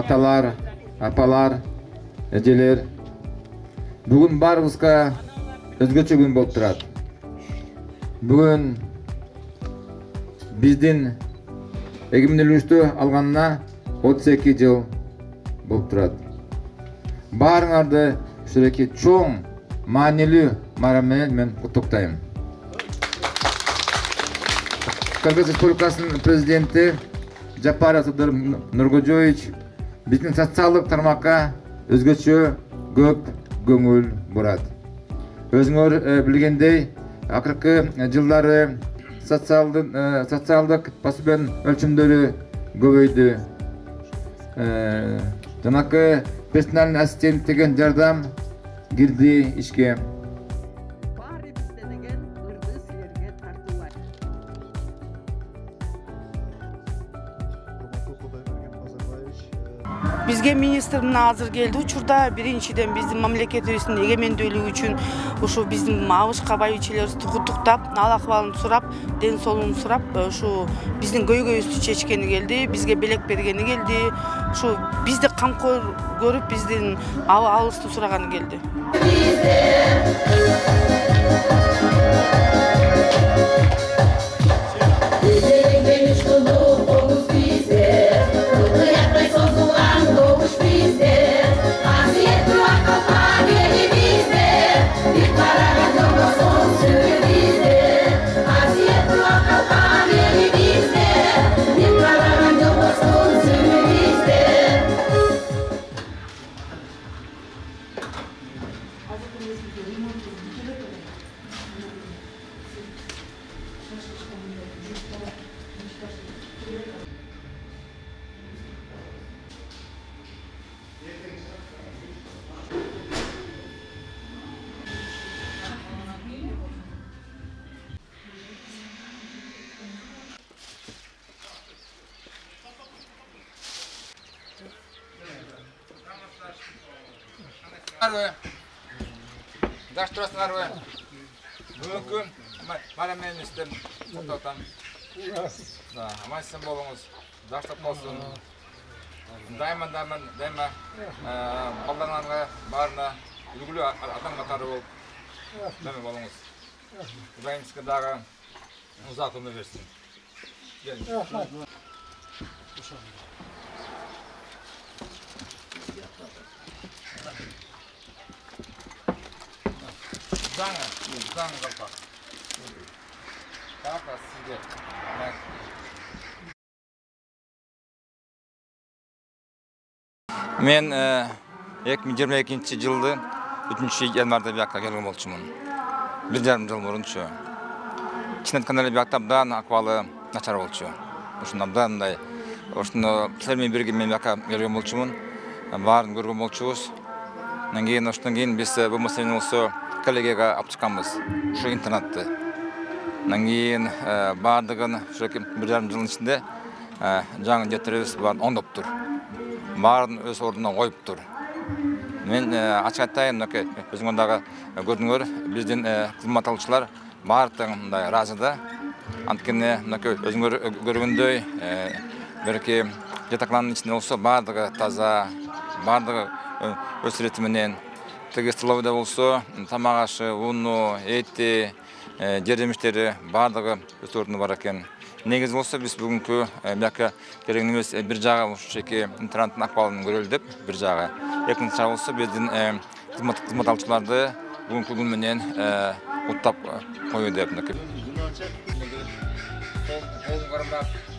аталар, апалар, эжелер. Бүгін барыбызга өзгөчө күн болуп турат. Бүгін биздин эгемендүүлүктү алганына 32 жыл болуп турат. Баарыңарды ушундой чоң, маанилүү маарамел менен куттуктайм. Кыргыз Республикасынын президенти Жапаров Садыр Нуркожоевич биздин социалдык тармакка өзгөчө көп көңүл бурат. Өзүңөр билгендей, акыркы жылдары социалдык пособиянын өлчөмдөрү көбөйдү. Жанакы персональный ассистент деген жардам кирди ишке. Бизге министр мына азыр келди. Учурда биринчиден биздин мамлекетибиздин эгемендүүлүгү үчүн ушу биздин Абыш кабайчыларыбызды куттуктап, ал акыбалын сурап, ден соолугун сурап, ушу биздин көйгөйүбүздү чечкени келди, бизге белек бергени келди. Ушу бизди камкор көрүп, биздин абалыбызды сураганы келди. Даш турасыңар бе? Бүгінгі мараменістен тоқтатам. Амайсын болыңыз, даштап болсын. Дайма балданарға барына үлгілі атаңматары болып, дәме болыңыз. Құдайымызға дағы ұзақ өмір берсін. Заңы қалпақ. Қалпақ сізге. Мен 2022 жылды 3 январда бияққа келген болчумун. 1,5 жыл мурунчу. Чын айтканда эле бияктабдан акыбалы начар болчу. Ушундан мындай ошону силер бирге мен бияққа келген болчумун. Баарын көргөн болчубуз. Андан кийин биз бул маселени болсо коллегияга алып чыкканбыз. Ушу интернатты. Андан кийин баардыгын ушу 1,5 жылдын ичинде жаңы жетирибиз баарын оңдоптур. Баарын өз ордуна коюптур. Мен ачык айтайын, өзүңөр дагы көрдүңөр, биздин кызмат алуучулар баардыгы мындай ыраазы. Анткени өзүңөр көргөндөй, берки жатакананын ичинде болсо баардыгы таза, баардыгы өз ирети менен. Теги столовыйда болсо тамак ашы, уну, эти, жер жемиштери баардыгы өз ордуна бар экен. Негизи болсо биз бүгүнкү бияка керегибиз бир жагы ушеки интернаттын акыбалын көрөлү деп бир жагы. Экинчи жагы болсо биздин кызмат алуучуларды бүгүнкү күн менен куттап коюу деп.